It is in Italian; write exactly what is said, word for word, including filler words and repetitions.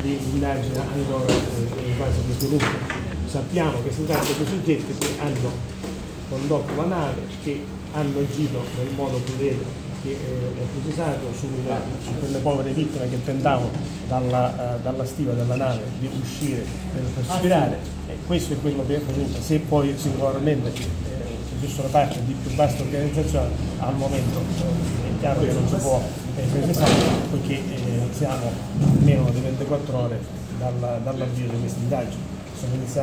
di indagine ancora in fase di sviluppo. Sappiamo che si tratta di soggetti che hanno condotto la nave, che hanno agito nel modo crudele che è precisato su, su quelle povere vittime che tentavano dalla, uh, dalla stiva della nave di uscire per respirare, e questo è quello che risulta. Se poi singolarmente eh, esistono parte di più vasta organizzazione, al momento eh, è chiaro che non si può eh, precisare, perché eh, siamo a meno di ventiquattro ore dall'avvio di questa indagine.